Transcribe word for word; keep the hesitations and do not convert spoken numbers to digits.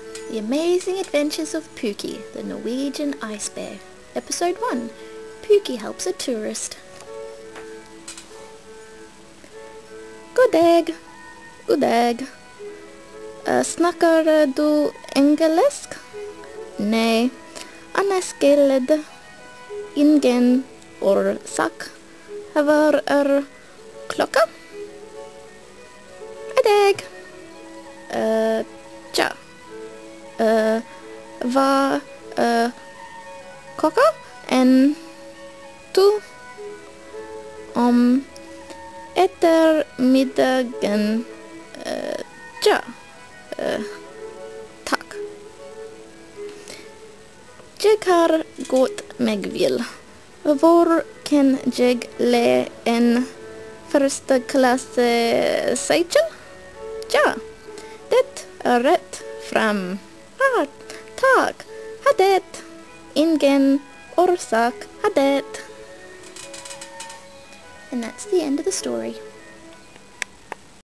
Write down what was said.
The Amazing Adventures of Pookie, the Norwegian Ice Bear. Episode one. Pookie helps a tourist. God dag. God dag. Uh, snakker du engelsk? Nej. Annars gällde ingen orsak. Vad är klockan? God dag. Uh, tja. Uh, vad uh, klockan? En to om eftermiddagen. Uh, tja. Uh, tack. Jag har gått mig vill. Var kan jag le en första klass uh, cykel? Ja, det är rätt fram. Ah, tack. Ha det. Ingen orsak. Ha det. And that's the end of the story.